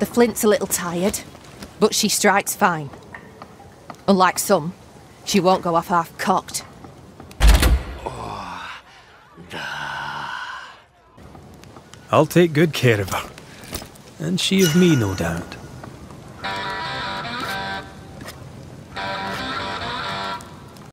The flint's a little tired, but she strikes fine. Unlike some, she won't go off half-cocked. I'll take good care of her. And she of me, no doubt.